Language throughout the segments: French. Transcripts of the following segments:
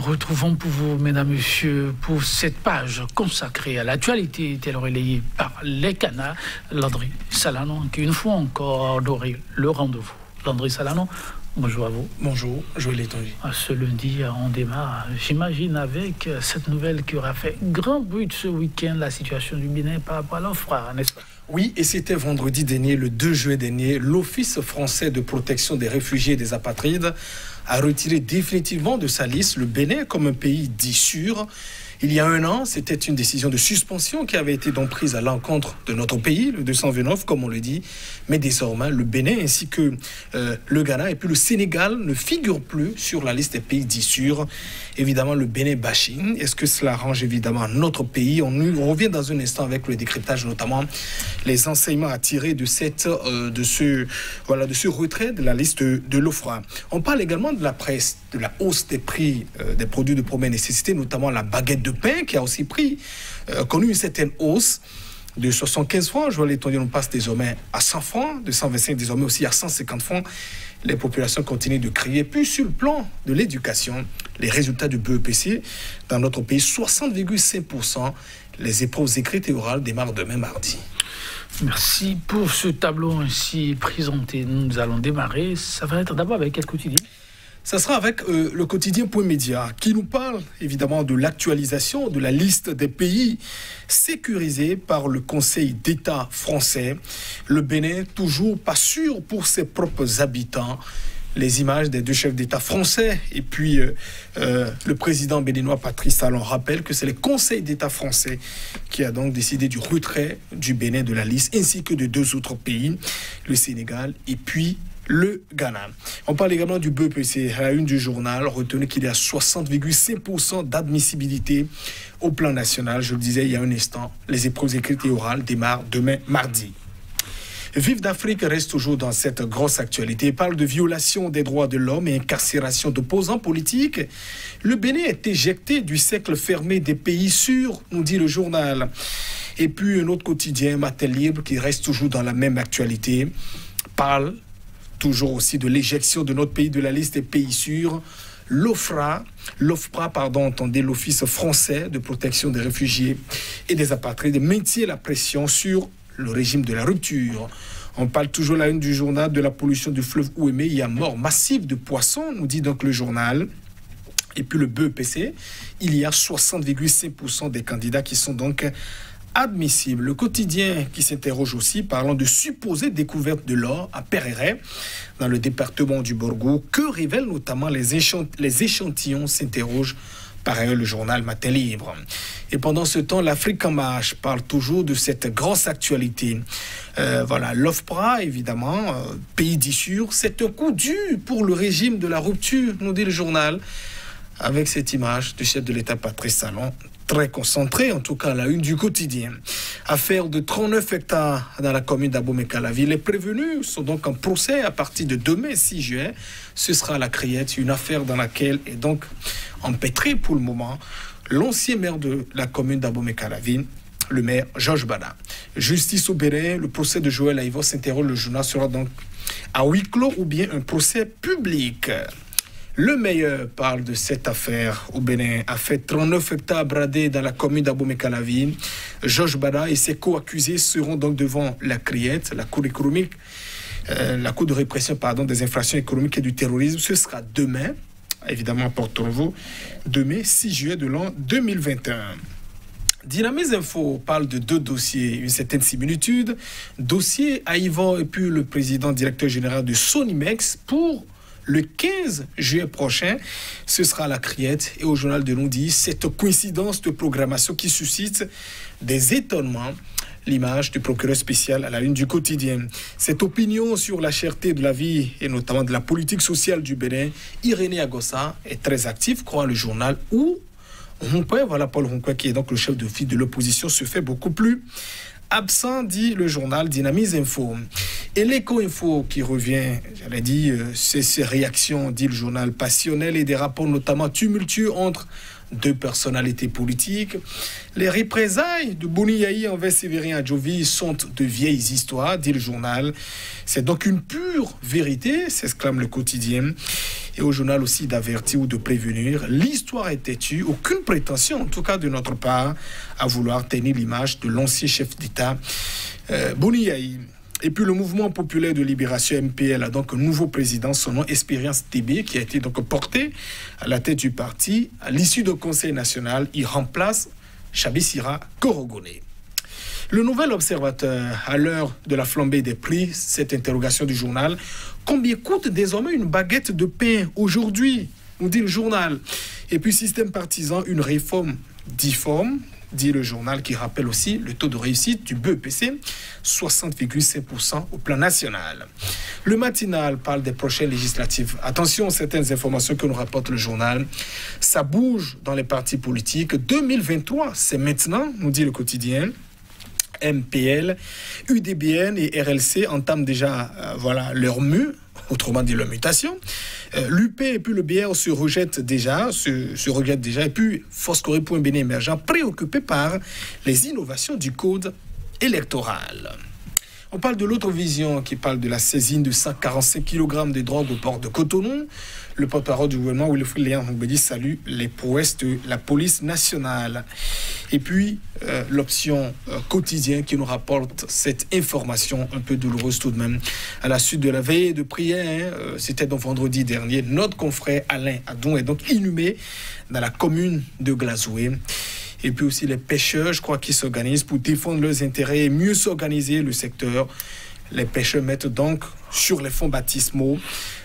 retrouvons pour vous, mesdames, messieurs, pour cette page consacrée à l'actualité telle relayée par les canards, Landry Salanon, qui une fois encore adoré le rendez-vous. Landry Salanon, bonjour à vous. Bonjour, Joël Etongi. Ce lundi, on démarre, j'imagine, avec cette nouvelle qui aura fait grand bruit ce week-end, la situation du Bénin par rapport à l'OFPRA, n'est-ce pas? Oui, et c'était vendredi dernier, le 2 juillet dernier, l'Office français de protection des réfugiés et des apatrides a retiré définitivement de sa liste le Bénin comme un pays dit sûr. Il y a un an, c'était une décision de suspension qui avait été donc prise à l'encontre de notre pays, le 229, comme on le dit. Mais désormais, le Bénin ainsi que le Ghana et puis le Sénégal ne figurent plus sur la liste des pays dits sûrs. Évidemment, le Bénin bashing. Est-ce que cela arrange évidemment notre pays? On revient dans un instant avec le décryptage, notamment les enseignements à tirer de ce retrait de la liste de l'OFPRA. On parle également de la presse, de la hausse des prix des produits de première nécessité, notamment la baguette de pain qui a aussi connu une certaine hausse de 75 francs. Je vois les on passe désormais à 100 francs, de 125 désormais aussi à 150 francs. Les populations continuent de crier. Puis sur le plan de l'éducation, les résultats du BEPC dans notre pays, 60,5%. Les épreuves écrites et orales démarrent demain mardi. Merci pour ce tableau ainsi présenté. Nous allons démarrer. Ça va être d'abord avec quel quotidien? Ça sera avec le quotidien Point Média qui nous parle évidemment de l'actualisation de la liste des pays sécurisés par le Conseil d'État français. Le Bénin, toujours pas sûr pour ses propres habitants. Les images des deux chefs d'État français et puis le président béninois Patrice Talon rappellent que c'est le Conseil d'État français qui a donc décidé du retrait du Bénin de la liste ainsi que de deux autres pays, le Sénégal et puis le Ghana. On parle également du BEPC. À la une du journal, retenez qu'il y a 60,5% d'admissibilité au plan national. Je le disais il y a un instant, les épreuves écrites et orales démarrent demain mardi. Vive d'Afrique reste toujours dans cette grosse actualité. Il parle de violation des droits de l'homme et incarcération d'opposants politiques. Le Bénin est éjecté du cercle fermé des pays sûrs, nous dit le journal. Et puis un autre quotidien, Matin Libre, qui reste toujours dans la même actualité, parle toujours aussi de l'éjection de notre pays de la liste des pays sûrs. L'OFPRA, entendez, l'Office français de protection des réfugiés et des apatrides, maintient la pression sur le régime de la rupture. On parle toujours la une du journal de la pollution du fleuve Ouémé. Il y a mort massive de poissons, nous dit donc le journal. Et puis le BEPC, il y a 60,5% des candidats qui sont donc admissible. Le quotidien qui s'interroge aussi, parlant de supposées découvertes de l'or à Pereret, dans le département du Borgo. Que révèlent notamment les échantillons, s'interroge par ailleurs le journal Matin Libre. Et pendant ce temps, l'Afrique en marche parle toujours de cette grosse actualité. L'OFPRA, évidemment, pays dit sûr, c'est un coup dur pour le régime de la rupture, nous dit le journal, avec cette image du chef de l'État Patrice Talon, très concentré, en tout cas à la une du quotidien. Affaire de 39 hectares dans la commune d'Abomey-Calavi. Les prévenus sont donc en procès à partir de demain, 6 juillet. Ce sera à la Criette, une affaire dans laquelle est donc empêtré pour le moment l'ancien maire de la commune d'Abomey-Calavi, le maire Georges Bada. Justice au Bénin, le procès de Joël Aïvo s'interroge, le journal sera donc à huis clos ou bien un procès public. Le meilleur parle de cette affaire au Bénin. Affaire 39 hectares bradés dans la commune d'Abomey-Calavi. Georges Bada et ses co-accusés seront donc devant la Criette, la cour économique, la cour de répression des infractions économiques et du terrorisme. Ce sera demain, évidemment à Porto-Novo, demain 6 juillet de l'an 2021. Dynamis Info parle de deux dossiers, une certaine similitude. Dossier Aïvo et puis le président directeur général de Sonimex pour le 15 juillet prochain. Ce sera à la Criette et au journal de nous dit cette coïncidence de programmation qui suscite des étonnements. L'image du procureur spécial à la une du quotidien. Cette opinion sur la cherté de la vie et notamment de la politique sociale du Bénin, Irénée Agossa est très active, croit le journal, où Paul Ronquin, qui est donc le chef de file de l'opposition, se fait beaucoup plus absent, dit le journal Dynamis Info. Et l'Écho Info qui revient, j'allais dire, c'est ses réactions, dit le journal, passionnelles et des rapports notamment tumultueux entre deux personnalités politiques. Les représailles de Boni Yahi envers Séverin Adjovi sont de vieilles histoires, dit le journal. C'est donc une pure vérité, s'exclame le quotidien. Et au journal aussi d'avertir ou de prévenir, l'histoire est têtue, aucune prétention, en tout cas de notre part, à vouloir tenir l'image de l'ancien chef d'État, Boni Yayi. Et puis le mouvement populaire de libération MPL a donc un nouveau président, son nom Expérience TB, qui a été donc porté à la tête du parti. À l'issue du Conseil national, il remplace Chabisira Korogone. Le nouvel observateur, à l'heure de la flambée des prix, cette interrogation du journal, combien coûte désormais une baguette de pain aujourd'hui, nous dit le journal. Et puis système partisan, une réforme difforme, dit le journal, qui rappelle aussi le taux de réussite du BEPC, 60,5% au plan national. Le matinal parle des prochaines législatives. Attention, certaines informations que nous rapporte le journal. Ça bouge dans les partis politiques. 2023, c'est maintenant, nous dit le quotidien. MPL, UDBN et RLC entament déjà leur mue, autrement dit leur mutation. L'UP et puis le BR se rejettent déjà, et puis Foscoré.Bénin émergent, préoccupé par les innovations du code électoral. On parle de l'autre vision qui parle de la saisine de 145 kg de drogue au port de Cotonou. Le porte-parole du gouvernement, Wilfried Léon Ngoubedi, salue les prouesses de la police nationale. Et puis, l'option quotidien qui nous rapporte cette information un peu douloureuse tout de même. À la suite de la veillée de prière, c'était donc vendredi dernier, notre confrère Alain Adon est donc inhumé dans la commune de Glazoué. Et puis aussi les pêcheurs, je crois, qui s'organisent pour défendre leurs intérêts et mieux s'organiser le secteur. Les pêcheurs mettent donc sur les fonds baptismaux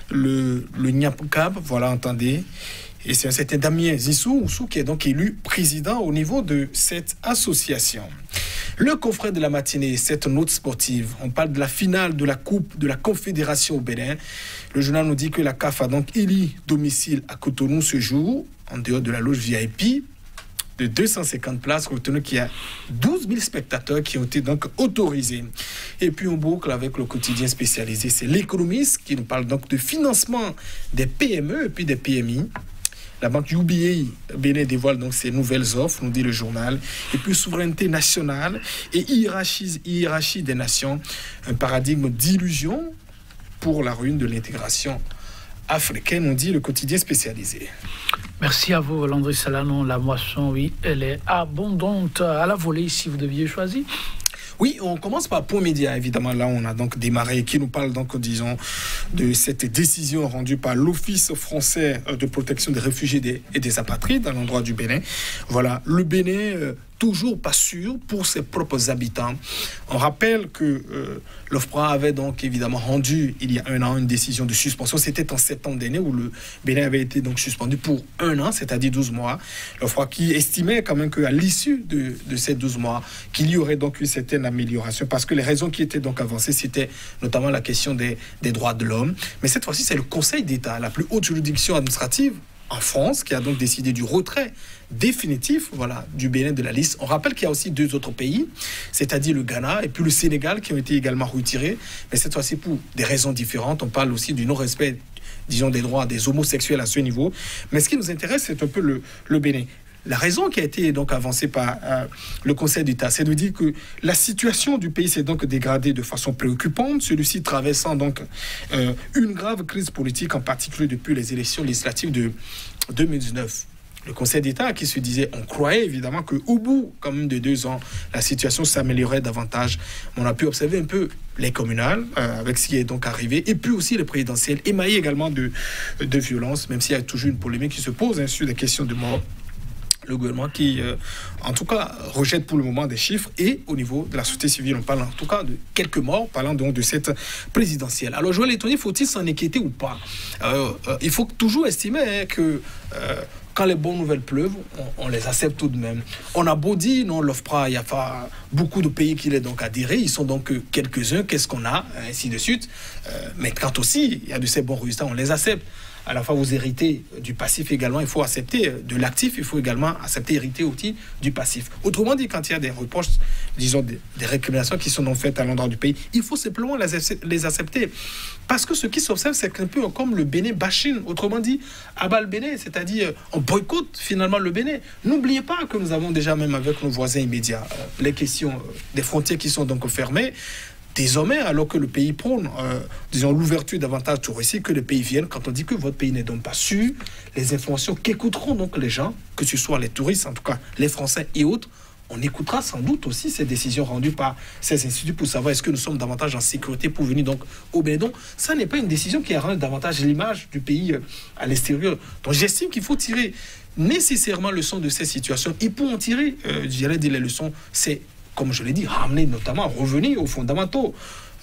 le Nyapkab, voilà, entendez. Et c'est un certain Damien Zissou qui est donc élu président au niveau de cette association. Le confrère de la matinée, cette note sportive, on parle de la finale de la Coupe de la Confédération au Bénin. Le journal nous dit que la CAF a donc élu domicile à Cotonou ce jour, en dehors de la loge VIP, de 250 places, retenue qu'il y a 12 000 spectateurs qui ont été donc autorisés. Et puis on boucle avec le quotidien spécialisé, c'est l'Économiste qui nous parle donc de financement des PME et puis des PMI. La banque UBA Bénin dévoile donc ses nouvelles offres, nous dit le journal. Et puis souveraineté nationale et hiérarchie des nations, un paradigme d'illusion pour la ruine de l'intégration africaine, nous dit le quotidien spécialisé. Merci à vous, Landry Salanon. La moisson, oui, elle est abondante. À la volée, si vous deviez choisir. Oui, on commence par Point Média, évidemment. Là, on a donc démarré, qui nous parle donc, disons, de cette décision rendue par l'Office français de protection des réfugiés et des apatrides à l'endroit du Bénin. Voilà, le Bénin, toujours pas sûr pour ses propres habitants. On rappelle que l'OFPRA avait donc évidemment rendu, il y a un an, une décision de suspension. C'était en septembre dernier où le Bénin avait été donc suspendu pour un an, c'est-à-dire 12 mois. L'OFPRA qui estimait quand même qu'à l'issue de ces 12 mois, qu'il y aurait donc une certaine amélioration, parce que les raisons qui étaient donc avancées, c'était notamment la question des droits de l'homme. Mais cette fois-ci, c'est le Conseil d'État, la plus haute juridiction administrative en France, qui a donc décidé du retrait définitif, voilà, du Bénin de la liste. On rappelle qu'il y a aussi deux autres pays, c'est-à-dire le Ghana et puis le Sénégal, qui ont été également retirés, mais cette fois-ci pour des raisons différentes. On parle aussi du non-respect, disons, des droits des homosexuels à ce niveau. Mais ce qui nous intéresse, c'est un peu le Bénin. La raison qui a été donc avancée par le Conseil d'État, c'est de dire que la situation du pays s'est donc dégradée de façon préoccupante, celui-ci traversant donc une grave crise politique, en particulier depuis les élections législatives de 2019. Le Conseil d'État qui se disait, on croyait évidemment qu'au bout quand même de 2 ans, la situation s'améliorerait davantage. On a pu observer un peu les communales avec ce qui est donc arrivé, et puis aussi les présidentielles, émaillées également de violence, même s'il y a toujours une polémique qui se pose sur des questions de mort. Le gouvernement qui, en tout cas, rejette pour le moment des chiffres, et au niveau de la société civile, on parle en tout cas de quelques morts, parlant donc de cette présidentielle. Alors, Joël Etonier, faut-il s'en inquiéter ou pas? Il faut toujours estimer que quand les bonnes nouvelles pleuvent, on les accepte tout de même. On a beau dire, non, l'OFPRA, il y a pas beaucoup de pays qui l'ont donc adhéré, ils sont donc quelques-uns, qu'est-ce qu'on a, ainsi de suite. Mais quand aussi, il y a de ces bons résultats, on les accepte. À la fois, vous héritez du passif également, il faut accepter de l'actif, il faut également accepter, hériter aussi du passif. Autrement dit, quand il y a des reproches, disons des récriminations qui sont donc faites à l'endroit du pays, il faut simplement les accepter. Parce que ce qui s'observe, c'est un peu comme le Bénin bashing, autrement dit, abat le Bénin, c'est-à-dire on boycotte finalement le Bénin. N'oubliez pas que nous avons déjà, même avec nos voisins immédiats, les questions des frontières qui sont donc fermées. désormais, alors que le pays prône, disons, l'ouverture davantage touristique, que les pays viennent, quand on dit que votre pays n'est donc pas sûr, les informations qu'écouteront donc les gens, que ce soit les touristes, en tout cas les Français et autres, on écoutera sans doute aussi ces décisions rendues par ces instituts pour savoir est-ce que nous sommes davantage en sécurité pour venir donc au Bénin. Donc, ça n'est pas une décision qui arrange davantage l'image du pays à l'extérieur. Donc, j'estime qu'il faut tirer nécessairement leçon de ces situations. Et pour en tirer, j'allais dire les leçons, c'est, comme je l'ai dit, ramener notamment, revenir aux fondamentaux.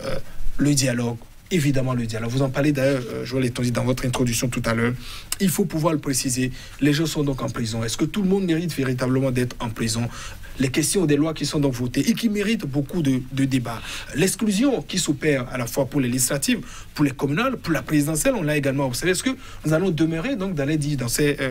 Le dialogue, évidemment le dialogue. Vous en parlez d'ailleurs, Joël Etonzi, dans votre introduction tout à l'heure. Il faut pouvoir le préciser. Les gens sont donc en prison. Est-ce que tout le monde mérite véritablement d'être en prison? Les questions des lois qui sont donc votées et qui méritent beaucoup de débats. L'exclusion qui s'opère à la fois pour les législatives, pour les communales, pour la présidentielle, on l'a également observé. Est-ce que nous allons demeurer donc d'aller dire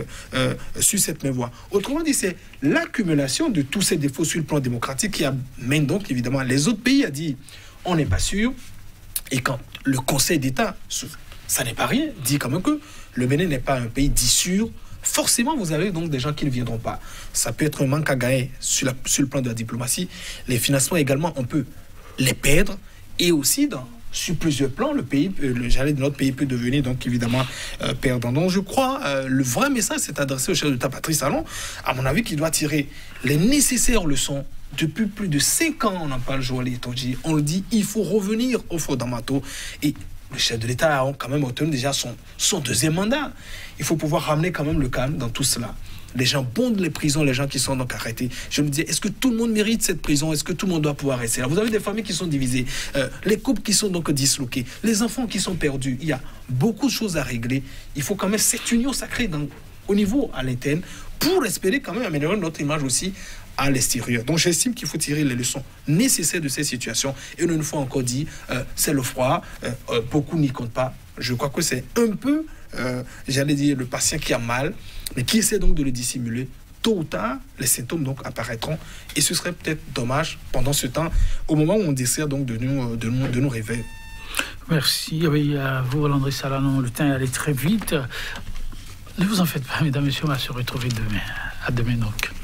sur cette même voie? Autrement dit, c'est l'accumulation de tous ces défauts sur le plan démocratique qui amène donc évidemment les autres pays à dire on n'est pas sûr. Et quand le Conseil d'État, ça n'est pas rien, dit quand même que le Bénin n'est pas un pays dit sûr, forcément vous avez donc des gens qui ne viendront pas. Ça peut être un manque à gagner sur le plan de la diplomatie. Les financements également, on peut les perdre. Et aussi, sur plusieurs plans, notre pays peut devenir donc évidemment perdant. Donc je crois, le vrai message s'est adressé au chef d'État Patrice Talon, à mon avis, qui doit tirer les nécessaires leçons. Depuis plus de 5 ans, on en parle, Joël Etonzi. On le dit, il faut revenir aux fondamentaux. Et le chef de l'État a quand même obtenu déjà son deuxième mandat. Il faut pouvoir ramener quand même le calme dans tout cela. Les gens bondent les prisons, les gens qui sont donc arrêtés. Je me disais, est-ce que tout le monde mérite cette prison? Est-ce que tout le monde doit pouvoir rester là? Vous avez des familles qui sont divisées, les couples qui sont donc disloqués, les enfants qui sont perdus. Il y a beaucoup de choses à régler. Il faut quand même cette union sacrée au niveau à l'interne pour espérer quand même améliorer notre image aussi à l'extérieur. Donc j'estime qu'il faut tirer les leçons nécessaires de ces situations. Et une fois encore dit, c'est le froid, beaucoup n'y comptent pas. Je crois que c'est un peu, j'allais dire, le patient qui a mal, mais qui essaie donc de le dissimuler. Tôt ou tard, les symptômes donc apparaîtront. Et ce serait peut-être dommage pendant ce temps, au moment où on décide donc de nous réveiller. Merci. Oui, à vous, Landry Salanon, le temps est allé très vite. Ne vous en faites pas, mesdames et messieurs, on va se retrouver demain. À demain donc.